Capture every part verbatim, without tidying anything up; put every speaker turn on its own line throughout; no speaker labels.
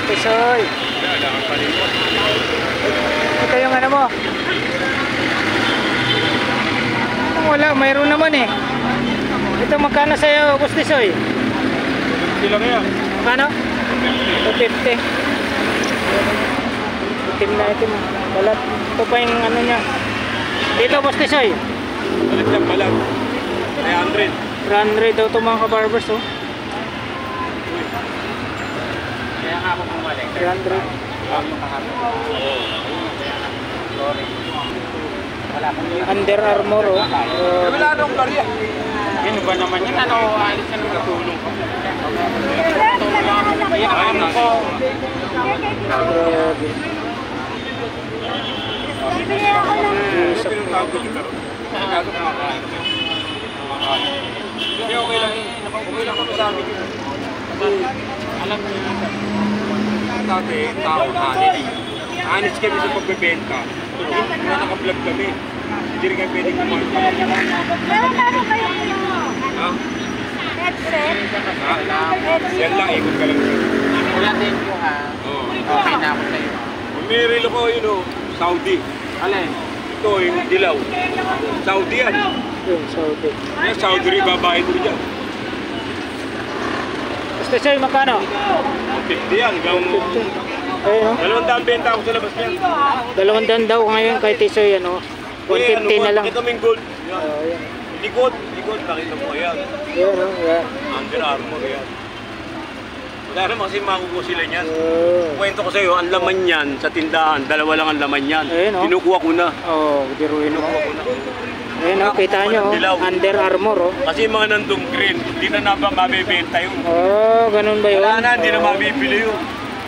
Tisoy. Ito yung ano mo. Wala, mayroon naman eh. Ito magkano sa'yo, Boss Tisoy?
Sila kaya?
Magkano? two fifty. Itim na itim. Balat. Ito pa yung ano niya. Dito, Boss Tisoy.
Balat na balat. three hundred.
three hundred daw ito mga kabarbers, oh.
Kaya nga ako bumalik.
three hundred. Under Armour, oh.
Uh, wala nung barya. Ano ba naman yun? Ano, alis na naman natulong ko. Ayun ako.
Bibili ako ng...
Hindi, okay lang eh. Okay lang ako sa amin yun. Alam mo yun. Dati, tao natin eh. Honest kami sa pagbebenta. Hindi na naka-vlog kami. Hindi rin kami pwedeng kumain pa.
Meron meron kayo
Ha?
headset?
Ha? Yan lang, ikot ka lang.
Kuya, thank you ha. Okay na ako sa'yo.
Kung may relo ko yun o, Saudi.
Alin?
Ito yung dilaw. Saudi yan.
Yung Saudi.
Yan, Saudi rin babae mo dyan.
Boss Tisoy, magkano?
fifty yan. Gawin mo.
Ayun, oh.
Dalawang daan benta ako sa labas niyan.
Dalawang daan daw ngayon kay Tisoy, ano. one fifty na lang.
Pakita mo yung gold. Yan.
Oh, yan.
Likod. Likod. Pakita mo. Ayan.
Yan, oh. Yan.
Under Armour. Ayan. Wala naman kasi makukuha sila niyan.
Oh.
Kwento ko sa'yo, ang laman niyan sa tindahan, dalawa lang ang laman niyan.
Ayun, oh.
Kinukuha ko na.
Oh, biruin mo. Ayun, oh. Kita nyo, oh. Under Armour, oh.
Kasi yung mga nandong green, hindi na naba mabibenta yun.
Oh, ganun ba yun?
Wala na, hindi na
Oh.
mabibili yun.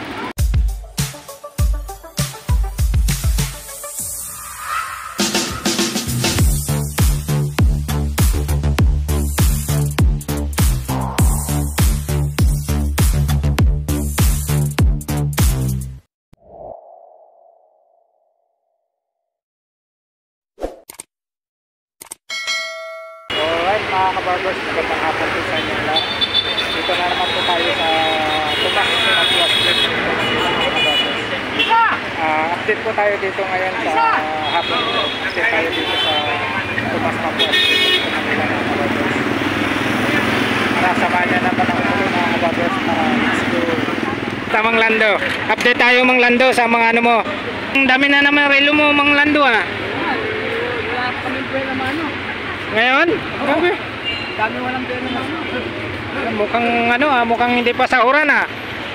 Alright mga kabarbers, magandang hapon po sa inyo lahat. Dito na naman po tayo sa Tumas Mapua Street. Uh, update po tayo dito ngayon sa hapon. Update tayo dito sa Tumas Mapua Street. Dito Manila mga kabarbers. Para samahan niya naman ang ulo mga kabarbers para let's go. Tamang Lando. Update tayo Mang Lando sa mga ano mo. Ang dami na naman relo mo Mang Lando ah.
Wala kami pwede naman ano.
Ngayon? Grabe.
Dami walang pwede naman.
Mukhang ano ah, mukhang hindi pa sahuran ah.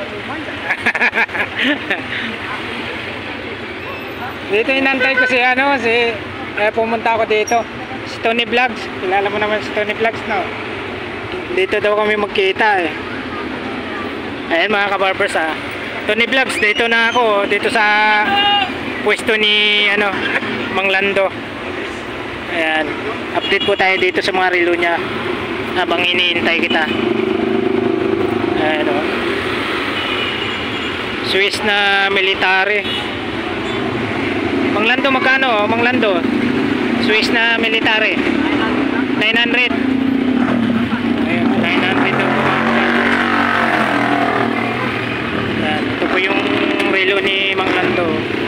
Dito inantay ko si ano, si eh, pumunta ako dito. Si Tony Vlogs. Kilala mo naman si Tony Vlogs, no? Dito daw kami magkita eh. Ayan mga kabarbers ah. Tony Vlogs, dito na ako. Dito sa pwesto ni ano, Mang Lando. Ayan. Update po tayo dito sa mga relo niya habang iniintay kita. Ayan o. Swiss na military. Mang Lando magkano? Mang Lando Swiss na military nine hundred. Ayan, nine hundred daw. Ayan, ito po yung relo ni Mang Lando.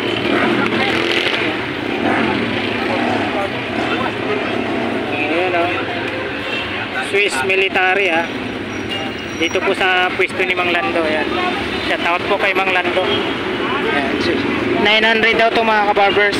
Ayan o. Swiss military ah. Dito po sa pwesto ni Mang Lando. Ayan. Shout out po kay Mang Lando. Ayan. nine hundred daw ito mga kabarbers.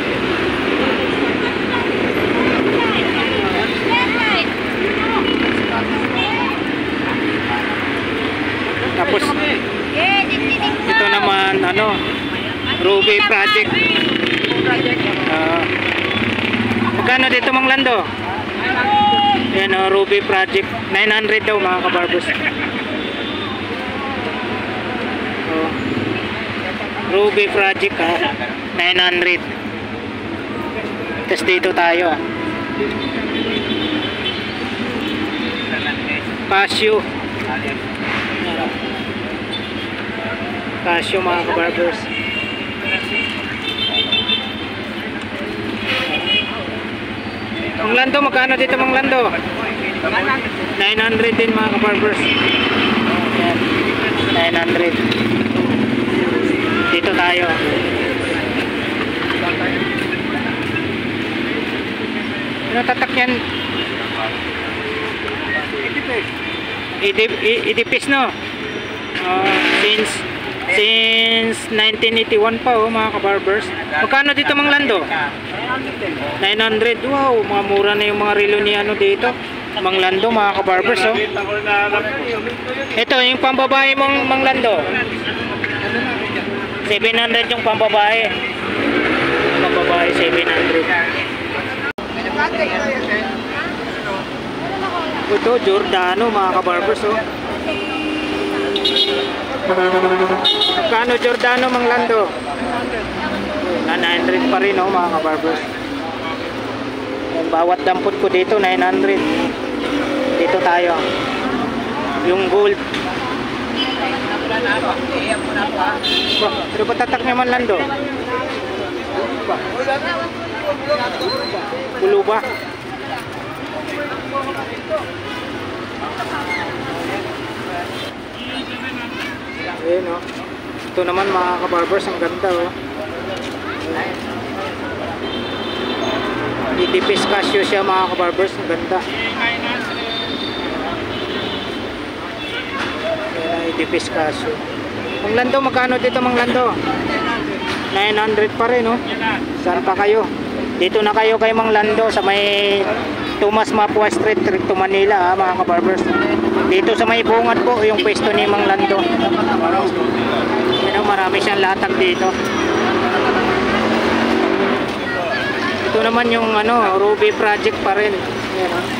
Tapos ito naman ano, Ruby Project. Uh, magkano dito Mang Lando? Yan o, Ruby Project nine hundred daw mga kabarbers. Oh. Ruby Project ha, nine hundred. Tapos dito tayo ah. Casio. Casio mga kabarbers. Mang Lando, magkano dito Mang Lando? nine hundred din mga kabarbers. Yan, nine hundred. Dito tayo. Ano tatak yan? Idip, i- idipis no? Oh, since since nineteen eighty-one pa oh mga kabarbers. Magkano dito Mang Lando? nine hundred. Wow, mga mura na yung mga relo ni ano dito. Mang Lando mga kabarbers oh. Ito yung pambabae mong Mang Lando. seven hundred yung pambabae. Pambabae seven hundred. Ito Giordano mga kabarbers oh. Magkano Giordano Mang Lando? nine hundred pa rin oh mga kabarbers. Bawat dampot ko dito nine hundred. Dito tayo. Yung gold. Pero ba tatak niya Man Lando? Pulo ba? Ayan o. Ito naman mga kabarbers, ang ganda o. Idipis Casio siya mga kabarbers, ang ganda. Ayan, Idipis Casio. Mang Lando, magkano dito Mang Lando? nine hundred pa rin o. Saan pa kayo? Dito na kayo kay Mang Lando sa may Tomas Mapua Street, Recto Manila ha, mga kabarbers. Dito sa may bungad po yung pwesto ni Mang Lando. Ano, marami siyang latag dito. Ito naman yung ano, Ruby Project pa rin. Ayan, oh.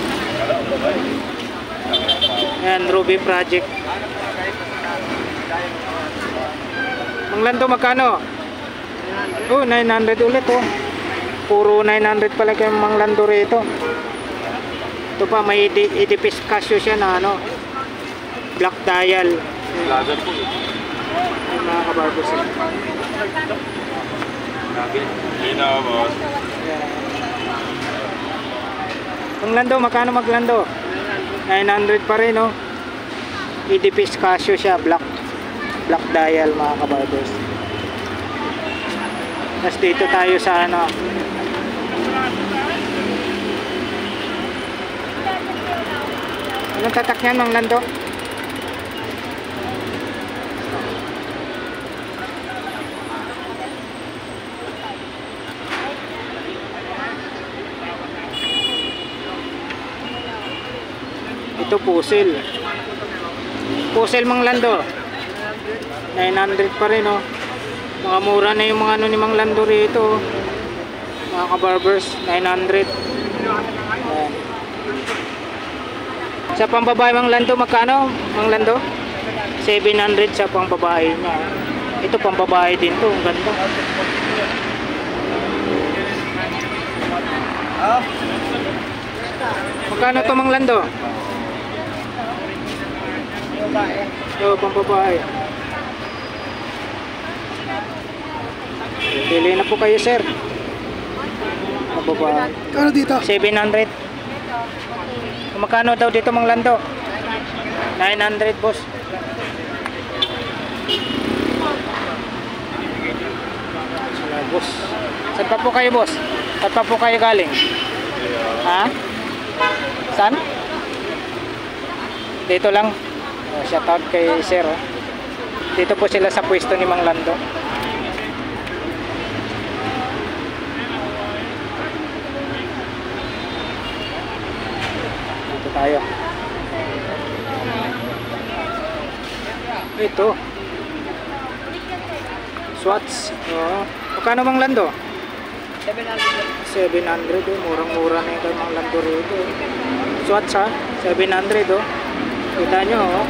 Ayan, Ruby Project. Mang Lando, magkano? Oh, nine hundred ulit oh. Puro nine hundred pala kay Mang Lando rito. Ito pa, may Idipis Casio siya na ano, black dial.
Lager po eh.
Ay, mga kabarbers.
Hindi na boss.
Mang Lando, magkano Mang Lando? nine hundred pa rin oh. Idipis Casio siya, black black dial mga kabarbers. Tapos dito tayo sa ano, anong tatak niyan Mang Lando? Ito puzzle. Puzzle Mang Lando. nine hundred pa rin oh. Mga mura na yung mga ano ni Mang Lando rito oh. Mga kabarbers, nine hundred. Ayan. Sa pambabae Mang Lando, magkano Mang Lando? seven hundred sa pambabae niya. Ito pambabae din to, ang ganda. Magkano to Mang Lando? Ito pambabae. Pili na po kayo sir. Pambabae.
Kano dito?
seven hundred. Magkano daw dito Mang Lando? nine hundred boss. Sala boss. Saan pa po kayo boss? Saan pa po kayo galing? Ha? Saan? Dito lang. Oh, shout out kay sir oh. Dito po sila sa pwesto ni Mang Lando. Dito tayo. Ito. Swatch. Oh. Magkano Mang Lando? seven hundred oh. Murang-mura na yung kay Mang Lando rito. Swatch ha? seven hundred oh. Kita nyo oh.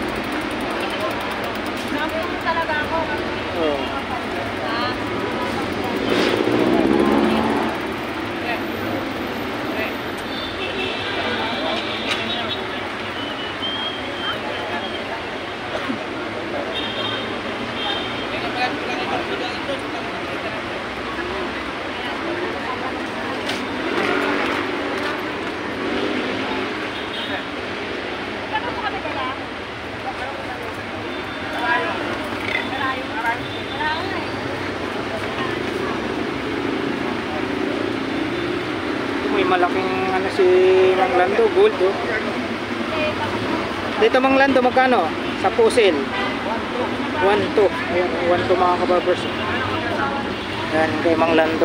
Oh. malaking ano si Mang Lando, gold oh. Dito Mang Lando magkano? Sa pusil one two. Ayan, one two mga kabarbers. Ayan kay Mang Lando.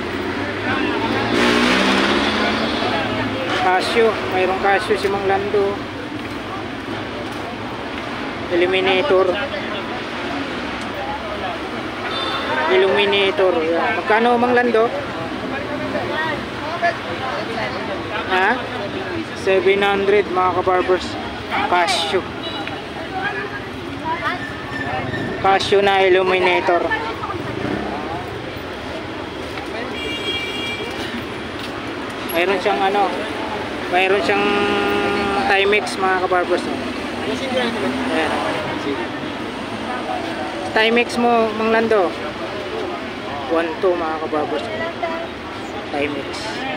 Casio, mayroong Casio si Mang Lando. Illuminator. Illuminator. Ayan. Magkano Mang Lando? Ha? seven hundred mga kabarbers. Casio. Casio na illuminator. Mayroon siyang ano, mayroon siyang Timex mga kabarbers. Ayan. Timex mo Mang Lando one two mga kabarbers. Timex.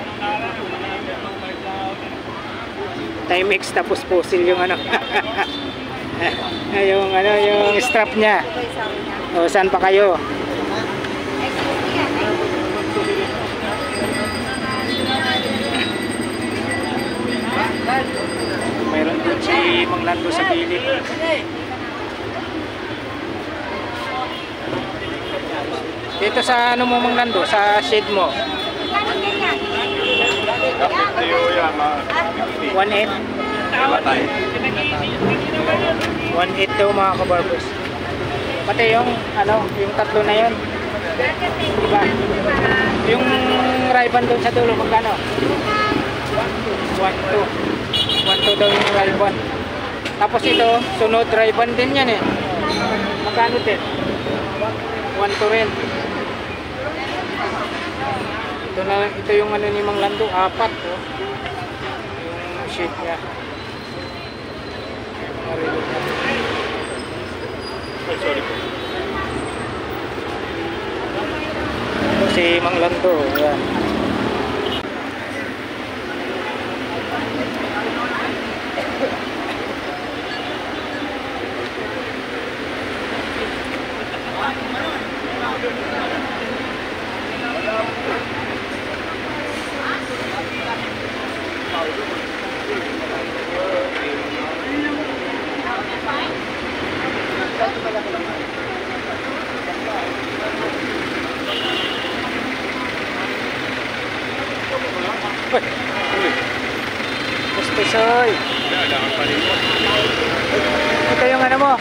Timex tapos pusil yung ano. yung ano yung strap niya. O saan pa kayo? Mayroon din si Mang Lando sa gilid. Dito sa ano mo Mang Lando, sa shade mo. one eight. one eight daw mga kabarbers. Pati yung ano, yung tatlo na yun. Diba? Yung Ray-Ban doon sa dulo magkano? one two. one two daw yung Ray-Ban. Tapos ito, sunod Ray-Ban din yan eh. Magkano din? one two rin. Ito na, ito yung ano ni Mang Lando, apat oh. Yung shade niya. Marilig na. Oh, sorry po. Ito si Mang Lando, ayan. Pustisoy. Ito yung ano mo.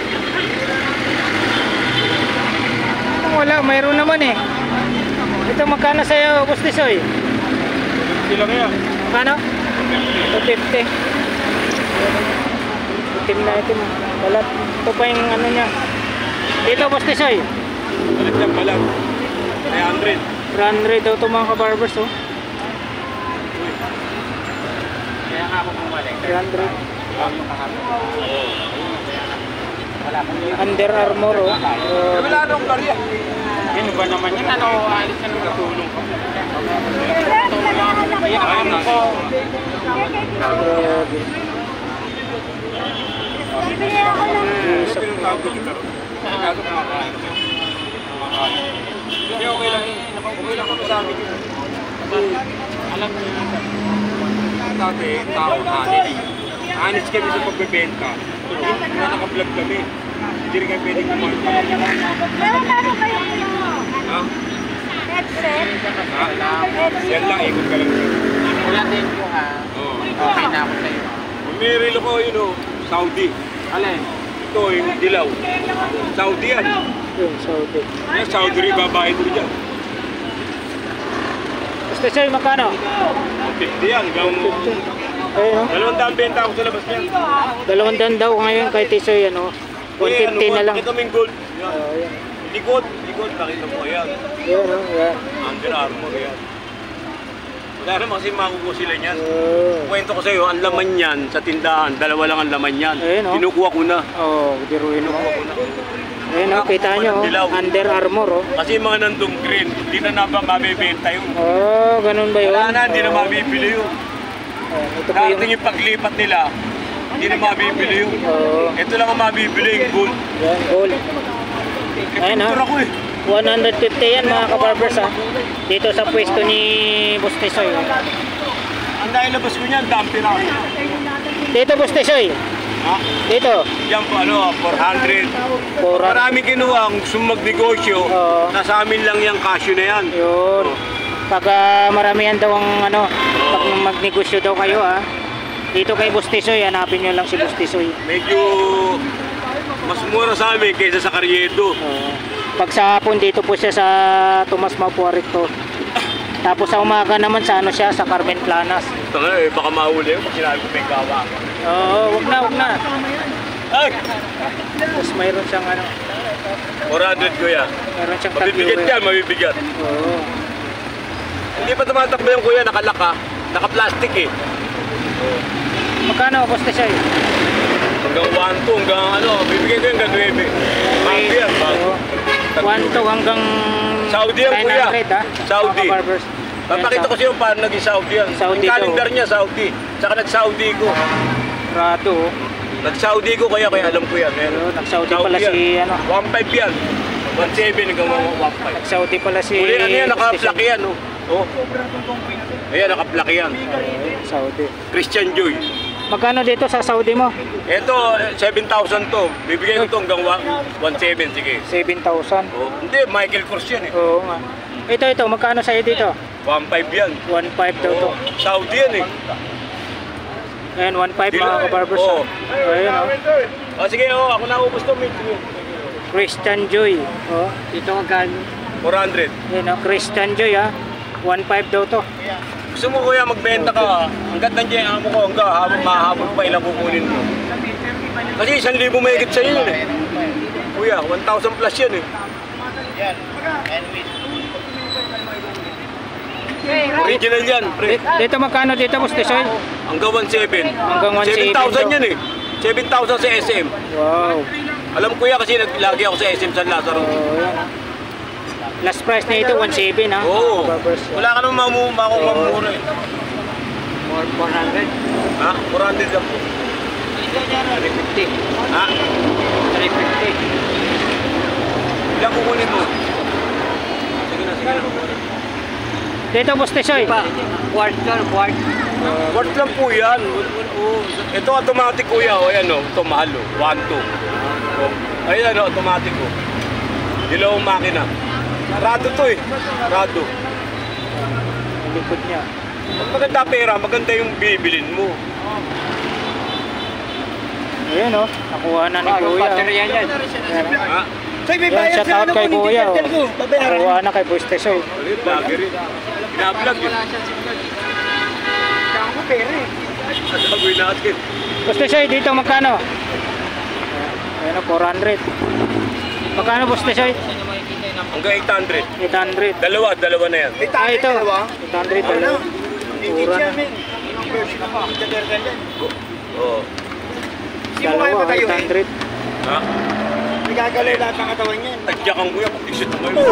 Wala, mayroon naman eh. Ito magkano sa'yo, Pustisoy?
Hindi lang yan.
Magkano? two fifty. Itim na itim. Balat. Ito pa yung ano niya. Dito, Pustisoy.
Balit yan balat. three hundred.
three hundred daw ito mga kabarbers oh.
Kaya nga ako bumalik.
three hundred.
Yung kahapon. Wala kang
Under Armour oh. Uh,
Wala nung karya.
Yun ba naman yun? Ano, alis na naman natulong ko. Yan ang ano ko.
grabe.
Bibili ako ng
Isip.
Hindi, okay lang yun. Okay lang kami sa amin yun. Kasi, alam niyo yun. Dati, tao natin. Honest kami sa pagbebenta. Hindi na naka-vlog kami. Hindi rin kami pwedeng kumain pa lang.
Meron meron kayo ano?
Ha?
Headset?
Ha? Yan lang, ikot ka lang.
Kuya, thank you ha.
Oo.
Okay na ako sa'yo.
May relo ko yun o, Saudi.
Alin?
Ito yung dilaw. Saudi yan.
Yung Saudi.
Yan, Saudi rin babayad mo dyan.
Pustisoy, magkano?
fifty yan. Hanggang
Ayun oh.
dalawang daan benta ako sa labas niyan.
Dalawang dan daw ngayon kay Tisoy ano. one fifty na lang.
Pakita mo yung gold. Yan.
Oh, yan.
Likod. Likod. Nakita mo. Ayan.
Yan oh, yan.
Under Armour. Ayan. Wala naman kasi makukuha sila niyan.
Oh.
Kwento ko sa'yo, ang laman niyan sa tindahan, dalawa lang ang laman niyan.
Ayun, oh.
Kinukuha ko na.
Oh, diruin mo. Ayun oh, kita nyo oh. Under Armour oh.
Kasi yung mga nandong green, hindi na naba mabibenta yun.
Oh, ganun ba yun?
Wala na, hindi na
Oh.
mabibili yun.
Oh, ito po yung
Darating yung paglipat nila, hindi na mabibili yun.
oh,
Ito lang ang mabibili, yung gold.
yan, gold. Ayun
Pintura
oh.
ko eh.
one fifty yan mga kabarbers ah. Dito sa pwesto ni Boss Tisoy. Oh.
Ang nailabas ko niyan, dampi na.
Dito, Bustisoy.
Ha?
Dito.
Yan po, ano, four hundred.
Pura.
Marami kinuha, ang gusto magnegosyo,
Oo.
nasa amin lang yung cashew na yan.
Yun. Pag ah, maramihan daw ang ano, pag magnegosyo daw kayo ah. Dito kay Bustisoy, hanapin nyo lang si Bustisoy.
Medyo mas mura sa amin kaysa sa Carriedo.
Oo. Pag sa hapon, dito po siya sa Tomas Mapuarito. Tapos sa umaga naman sa ano siya, sa Carmen Planas.
Ito nga eh, baka mahuli yung pag sinabi ko may gawa.
Oo, wag na, wag na.
Ay!
Tapos mayroon siyang ano,
four hundred ko yan.
mayroon siyang
Mabibigat
tag-viewer.
yan, mabibigat.
Oo.
Hindi pa tumatakbo yung kuya, nakalaka. Naka-plastic eh.
Magkano, Bustisoy?
Hanggang one two, hanggang ano, bibigyan ko yung hanggang nine. Bago yan, bago.
one to hanggang
Saudi yan,
nine
kuya.
hundred, ha?
Saudi.
Mga barbers.
Papakita ko sa iyo paano naging Saudi yan.
Saudi
Yung
daw.
calendar niya, Saudi. Saka nag-Saudi ko.
Rado, oh.
Nag-Saudi ko kaya, kaya alam ko yan. Ayan.
Pero nag-Saudi pala
yan.
si ano.
one five yan. one seven hanggang one five.
Nag-Saudi pala si
Uli, ano yan, naka-plaki yan. Oh. Oh. Ayan, naka-plaki yan.
Saudi.
Christian Joy.
Magkano dito sa Saudi mo?
Ito, seven thousand to. Bibigyan ko to hanggang one seven, sige.
seven thousand.
Oh. Hindi, Michael Kors yan eh.
Oo nga. Ito, ito. Magkano sa'yo dito?
one five yan.
one five daw to.
Oh. Saudi yan eh.
Ayan, one five
Dilo-
mga kabarbers.
Oo.
Oh. Ayan, oh.
Oh, sige, oh, ako naubos to. Mate.
Christian Joy. Oh. Dito magkano?
four hundred.
Ayan, oh. Christian Joy, ha. one five daw to.
Gusto mo kuya magbenta ka, hanggat nandiyan ang amo ko, hanggang habang mahabol pa ilang kukunin mo. Kasi isang libo mahigit sa'yo yun eh. Kuya, one thousand plus yan eh. Original yan, pre.
Dito, dito magkano dito, Bustisoy?
Hanggang one seven.
Hanggang one seven
seven thousand
daw.
yan eh. seven thousand sa S M.
Wow.
Alam ko kuya kasi naglagi ako sa S M San Lazaro.
Oh, yan. Last price na ito, one seven, ha?
Oo.
Barbers.
Wala ka naman mamu makong
Oo.
mamura eh.
four hundred.
Ha? four hundred lang po.
three fifty.
Ha?
three fifty.
Ilang kukunin mo? Sige na, sige na.
Dito, Bustisoy.
Quart ka, quart.
Worth lang po yan. Oo. Ito automatic kuya. O yan o. Ito mahal o. one two. Oh. Ayan o. Automatic o. Dilawang makina. Rado to eh. Rado.
Ang likod niya.
Pag maganda pera, maganda yung bibilin mo.
Ayan, oh. Nakuha na ni
Bagong
Kuya.
baterya yan.
Ayan, oh.
Ha?
Yan, shout out kay Kuya. Oh. Nakuha na kay Bustisoy.
Ulit, vlogger eh. Binablog yun. Sasagoy natin.
Bustisoy, dito magkano? Ayan, oh, four hundred. Magkano, Bustisoy?
Hanggang eight hundred.
eight hundred.
Dalawa, dalawa na yan.
Ah, ito. eight hundred, dalawa. Mura na.
Oo.
Dalawa, eight hundred.
Ha?
Nagagalaw lahat ng katawan niyan.
Tagyakan ko yan. Pag-isip mo yun.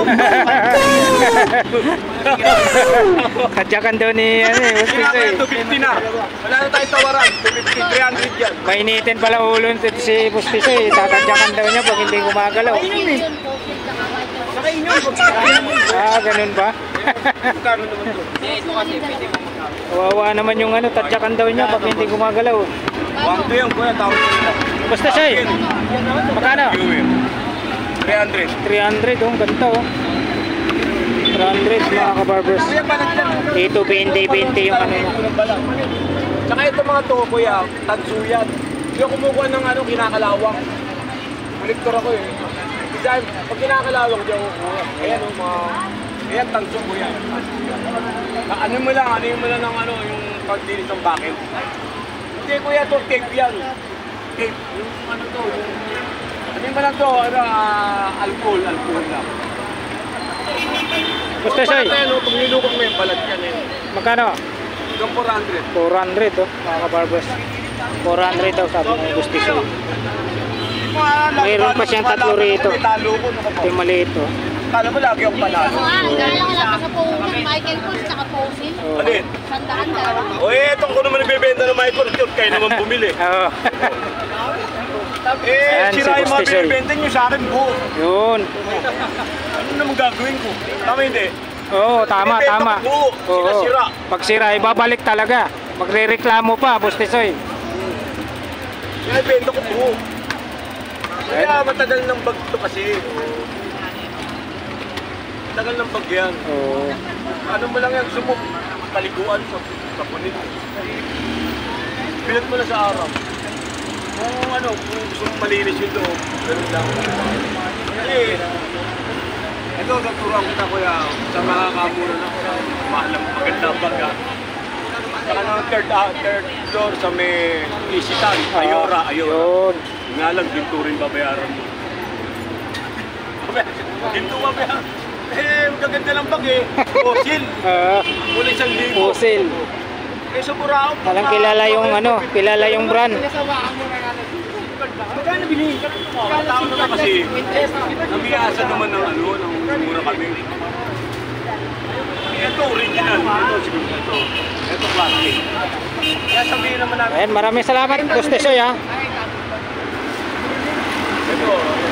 Kadyakan daw ni, ano eh,
Kailangan
Bustisoy.
yan, two fifty na. Wala na tayong tawaran. two fifty, three hundred yan.
Mainitin pala ulo nito si Bustisoy. Tatadyakan daw niya pag hindi gumagalaw.
Saka inyo, pagkakain mo.
Ah, ganun ba?
Magkano naman to?
Kawawa naman yung ano, tadyakan daw niya pag hindi gumagalaw.
One two yan, kuya. Tawag ko nila.
Bustisoy, magkano?
three hundred.
three hundred, oh, ganito oh. three hundred mga kabarbers. Dito twenty twenty yung ano mo.
Tsaka ito mga to, kuya, tagsuyan. Hindi ako kumukuha ng ano, kinakalawang. Kolektor ako eh. Design, pag kinakalawang, hindi ako kukuha. Ayan o, mga... Ayan, tagso, kuya. Ah, ano mo lang, ano mo lang ng ano, yung pagdilis ng bakit. Hindi, kuya, to tape yan. Tape, yung ano to, yung... Ano mo lang to, ano, ah, alcohol, alcohol lang.
Bustisoy,
Balat yan, oh, pag nilukot mo yung balat yan eh.
magkano?
Hanggang four hundred.
four hundred oh, mga kabarbers. four hundred daw sabi ng Bustisoy. Mayroon pa siyang tatlo rito.
May talo ko,
Ito yung maliit oh.
Kala mo lagi akong panalo.
Ah, galang lang sa Posin, Michael Kors, tsaka Posin.
Oh.
Alin?
Sandaan dalawa.
O eh, itong ko naman nagbebenta ng Michael Kors, kayo naman bumili.
Oo.
Eh,
Ayan, si
sira yung mga
Bustisoy.
binibenta nyo sa akin buo.
Yun.
Ano naman gagawin ko? Tama hindi?
Oo, tama,
Binibenta
tama.
ko buo.
Oo.
Sira-sira.
Pag sira, ibabalik talaga. Magre-reklamo pa, Boss Tisoy.
Kaya bento ko po. Kaya matagal ng bag to kasi. Matagal ng bag yan.
Oo.
Ano mo lang yan, gusto mo paliguan sa kapunit. Pinat mo na sa araw. Kung ano, kung gusto mo malinis yung loob, ganun lang. Eh, ito, naturuan kita kuya, sa makakamura na mahal ang maganda baga. Saka ng third, uh, third floor sa may Isitan, Ayora, Ayora.
Yun.
Nga lang, ginto rin babayaran mo. Ginto babayaran. Eh, magaganda lang bag eh. Fossil.
Ah,
Mula isang libo.
Fossil.
Eh, sa Burao.
Walang kilala yung ano, kilala yung brand.
Magkano bili? Tao naman kasi, nabiyasa naman ng ano, ng mura kami. Ito, original. Ito, siguro ito. Ito, plastic. Kaya sabihin naman namin.
Ayan, maraming salamat, Boss Tisoy ha.
Ito.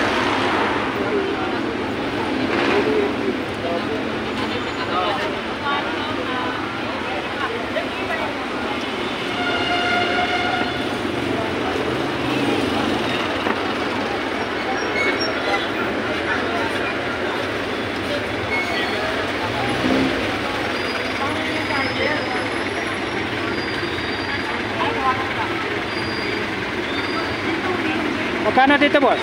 Magkano dito, boss?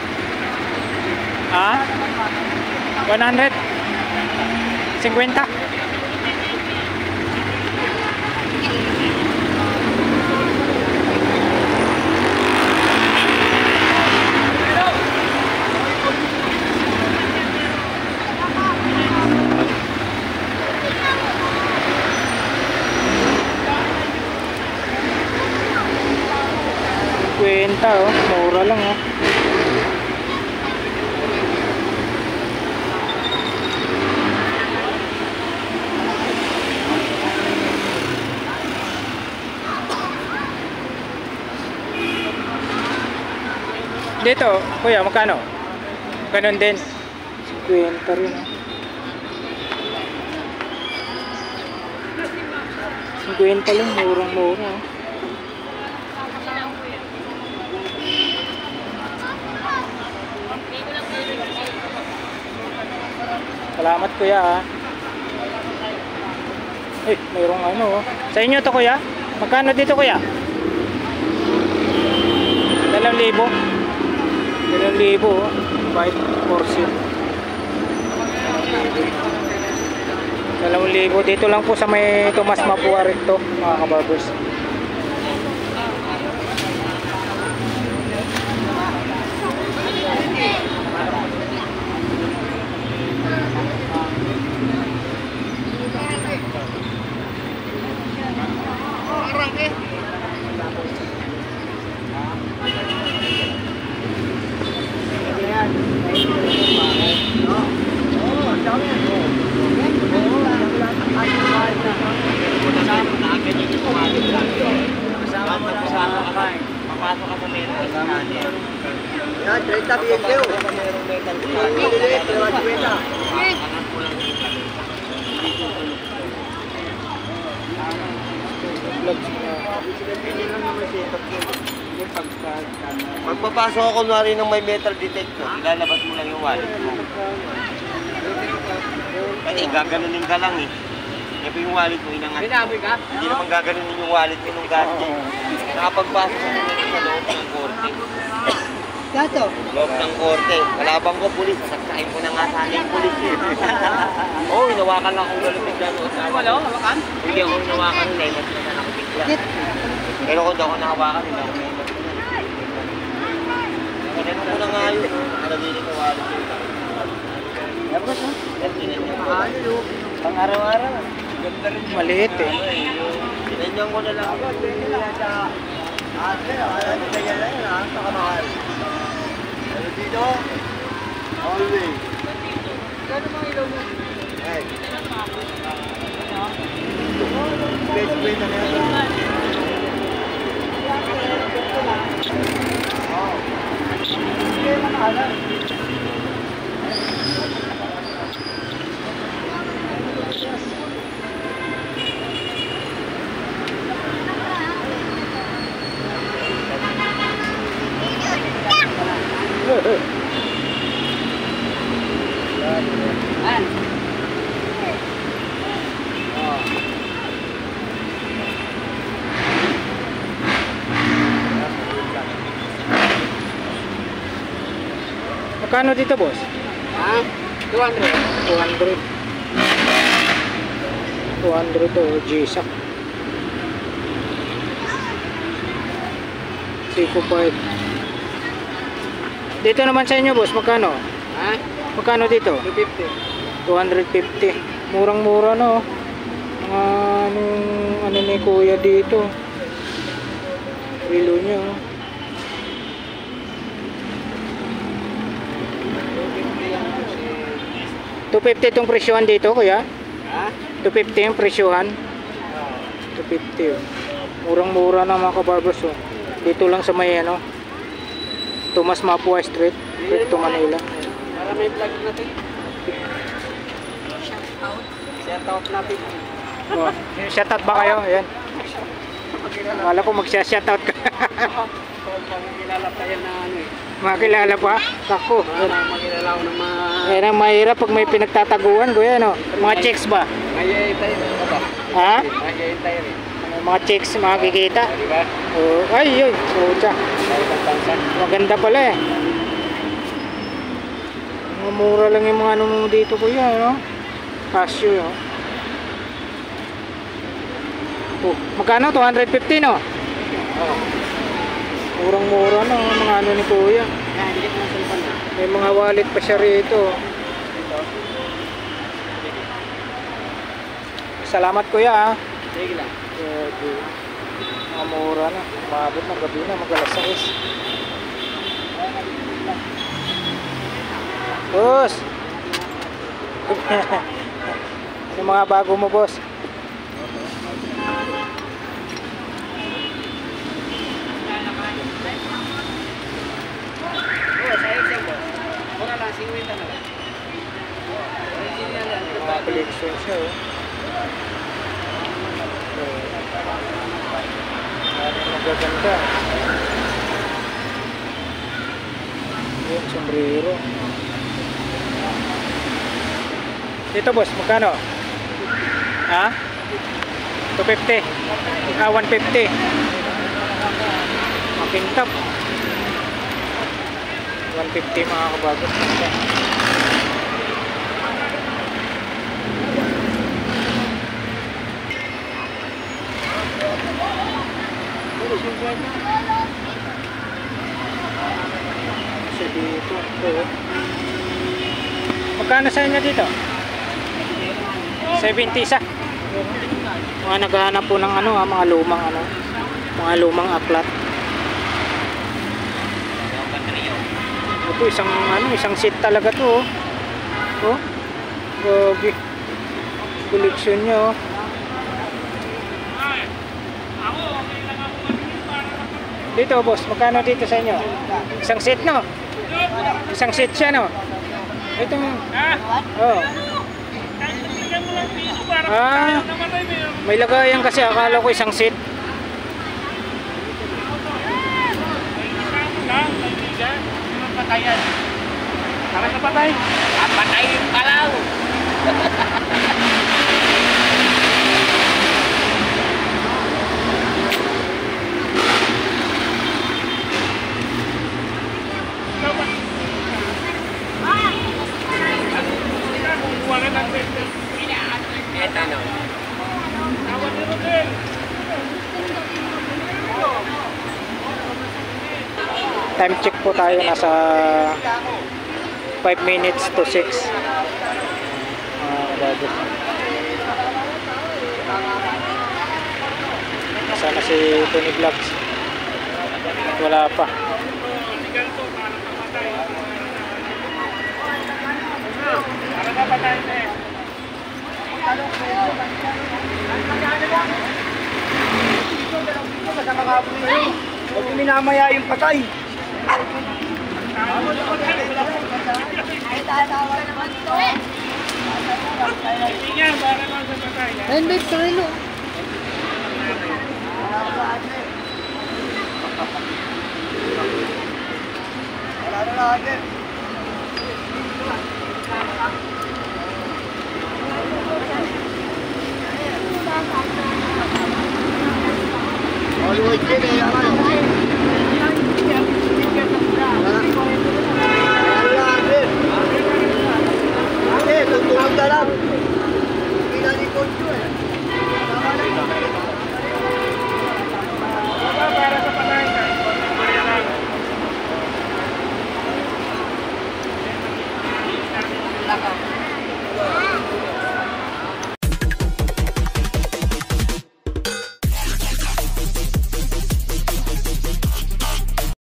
Ha? one hundred? fifty? Kwenta oh, mura lang oh. Dito, kuya, magkano? Ganun din. fifty rin oh. fifty lang, murang-mura oh. Salamat kuya ha. Eh, mayroong ano oh. Sa inyo to kuya? Magkano dito kuya? Dalawang libo. Dalawang libo oh. White portion. Dalawang libo. Dito lang po sa may Tomas Mapua rito mga kabarbers.
Papasok ka sa meron sa kanin.
Yan, treinta B Q. Pililit, dalawang kwenta.
Magpapasok ako kunwari ng may metal detector, ilalabas mo lang yung wallet mo. Kasi gaganunin ka lang eh. Yan po yung wallet mo, inangat. Binaboy ka? Hindi naman gaganunin yung wallet mo nung gadget. Nakapagpasok ako sa loob ng korte.
Dato?
Loob ng korte. Kalabang ko pulis, saksain ko na nga sana yung pulis eh. Oo, oh, hinawakan lang akong galupig gano'n. Wala ako, hawakan? Hindi ako hinawakan, lemot na sana ako bigla. Pero kung daw ako nahawakan, hindi ako lemot. Ganun ko na nga yun. Nalagili ko wallet yun.
Tapos ha?
Mahalo.
Pang araw-araw.
Ganda rin.
Maliit eh.
Tinanyan ko na lang.
Ate, ano kaya lang yun ha? Pakamahal. Ano dito? Always. Gano'n mga ilaw mo? Ay. Best way na yan. Oo. Hindi makahalan.
Magkano dito, boss?
Ha? two hundred.
two hundred. two hundred to G-Shock. Seiko five. Dito naman sa inyo, boss, magkano?
Ha?
Magkano dito?
two fifty.
two fifty. Murang-mura no. Mga anong ano ni kuya dito. Relo niya. Oh. two fifty itong presyohan dito, kuya?
Ha?
two fifty yung presyohan. two fifty. Oh. Murang-mura na mga kabarbers. Oh. Dito lang sa may ano, Tomas Mapua Street, Recto, Manila.
Para may vlog natin. Shout out natin.
Oh, shoutout ba kayo? Ayan. Akala ko magsya-shoutout ka.
Magkilala tayo na ano eh.
Makilala pa? Ako.
Magkilala ko ng mga...
Ayan ang mahirap pag may pinagtataguan, kuya, no? Mga chicks ba?
Mayay tayo rin ba?
Ha?
Mayay tayo rin.
Mga chicks makikita.
Di ba?
Oh, ay, yun. Pucha. Maganda pala eh. Mga mura lang yung mga ano mo dito, kuya, no? Casio, no? Oh, magkano? two fifty, no?
Oo.
Murang-mura na ang mga ano ni kuya.
Yan, hindi ko nasulpan na.
May mga wallet pa siya rito. Salamat kuya, ha?
Sige lang.
Grabe. Mga mura na. Umabot ng gabi na, mag-alas sais. Boss! Yung mga bago mo, boss?
Mura lang, singwita na lang.
Mga collection siya, oh. Ano magaganda. Yan, sombrero. Dito, boss, magkano? Ha? two fifty. Ah, one fifty. Makintap. one fifty mga kabagos. Kasi dito, ito. Magkano sa inyo dito? seventy isa. Mga naghahanap po ng ano, ha, mga lumang ano, mga lumang aklat. Ito isang ano, isang seat talaga to. Oh. Oh. Gogi. Collection niya, oh. Dito, boss, magkano dito sa inyo? Isang seat, no? Isang seat siya, no? Itong oh. Ah, may lagayan kasi akala ko isang seat.
Patayan. Para sa patay. Ah, patayin ka lang. Eta no.
Time check po tayo, nasa five minutes to six. Ah, bago. Sana si Tony Vlogs. Wala pa.
Huwag minamaya yung patay.
Hindi, sarilo.
Hollywood kid eh,